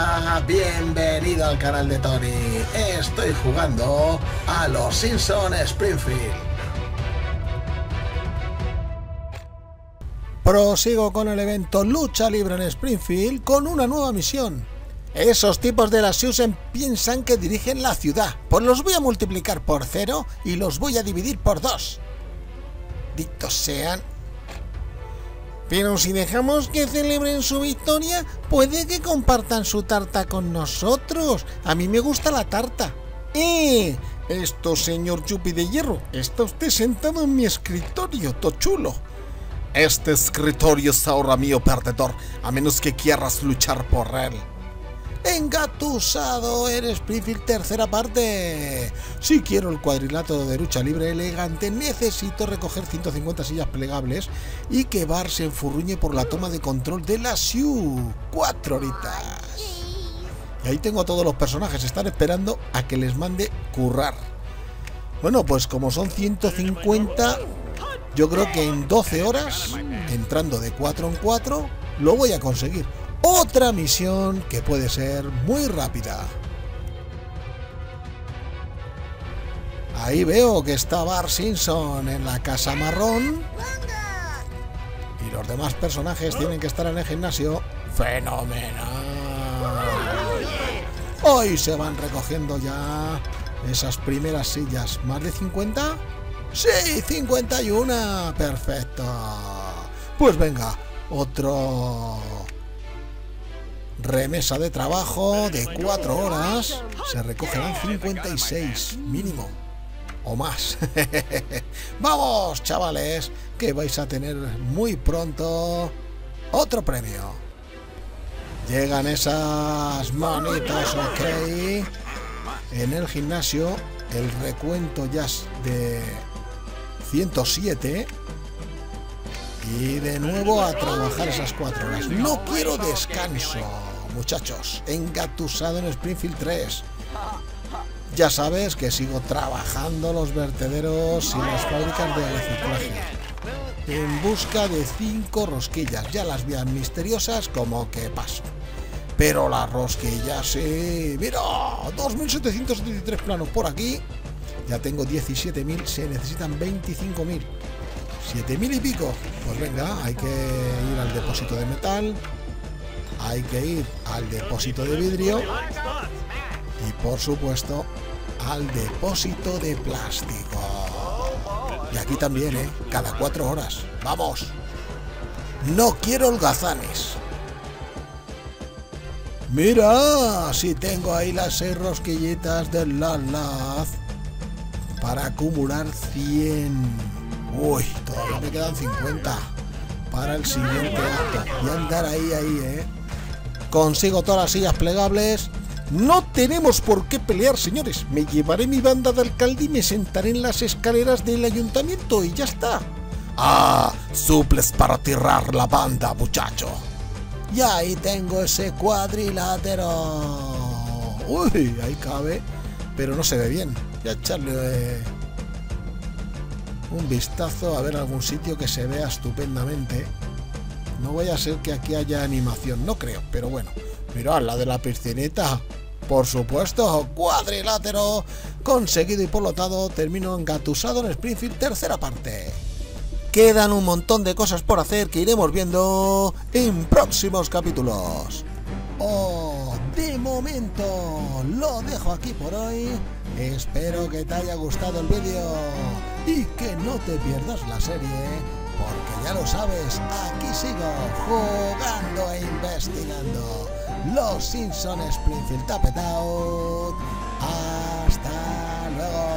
Hola, bienvenido al canal de Tony. Estoy jugando a los Simpsons Springfield. Prosigo con el evento Lucha Libre en Springfield con una nueva misión. Esos tipos de la Susan piensan que dirigen la ciudad, pues los voy a multiplicar por 0 y los voy a dividir por 2. Ditos sean. Pero si dejamos que celebren su victoria, puede que compartan su tarta con nosotros. A mí me gusta la tarta. Esto, señor Yuppie de Hierro, está usted sentado en mi escritorio, tochulo. Este escritorio es ahora mío, perdedor, a menos que quieras luchar por él. Engatusado en Springfield, tercera parte. Si quiero el cuadrilátero de lucha libre elegante, necesito recoger 150 sillas plegables y que Bart se enfurruñe por la toma de control de la SIU. 4 horitas. Y ahí tengo a todos los personajes, están esperando a que les mande currar. Bueno, pues como son 150, yo creo que en 12 horas, entrando de 4 en 4, lo voy a conseguir. Otra misión que puede ser muy rápida. Ahí veo que está Bart Simpson en la casa marrón. Y los demás personajes tienen que estar en el gimnasio. ¡Fenomenal! Hoy se van recogiendo ya esas primeras sillas. ¿Más de 50? ¡Sí! 51. ¡Perfecto! Pues venga, otro... remesa de trabajo de 4 horas. Se recogerán 56 mínimo o más. Vamos, chavales, que vais a tener muy pronto otro premio. Llegan esas manitas, ok. En el gimnasio el recuento ya es de 107. Y de nuevo a trabajar esas 4 horas. No quiero descanso, muchachos. Engatusado en Springfield 3. Ya sabes que sigo trabajando los vertederos y las fábricas de reciclaje. En busca de 5 rosquillas. Ya las vías misteriosas como que paso. Pero las rosquillas sí. Mira, 2.773 planos por aquí. Ya tengo 17.000. Se necesitan 25.000. 7.000 y pico. Pues venga, hay que ir al depósito de metal, hay que ir al depósito de vidrio y por supuesto al depósito de plástico. Y aquí también, cada 4 horas. Vamos, no quiero holgazanes. Mira, si tengo ahí las 6 rosquillitas del Laz para acumular 100. Uy, todavía me quedan 50 para el siguiente acto. Y andar ahí, Consigo todas las sillas plegables. No tenemos por qué pelear, señores. Me llevaré mi banda de alcalde y me sentaré en las escaleras del ayuntamiento y ya está. Suples para tirar la banda, muchacho. Y ahí tengo ese cuadrilátero. Uy, ahí cabe, pero no se ve bien. Voy a echarle... un vistazo a ver algún sitio que se vea estupendamente. No vaya a ser que aquí haya animación, no creo, pero bueno. Mirad, la de la piscinita. Por supuesto, cuadrilátero conseguido y polotado. Termino engatusado en Springfield, tercera parte. Quedan un montón de cosas por hacer que iremos viendo en próximos capítulos. De momento lo dejo aquí por hoy. Espero que te haya gustado el vídeo y que no te pierdas la serie, porque ya lo sabes, aquí sigo jugando e investigando. Los Simpsons Springfield Tapet Out. Hasta luego.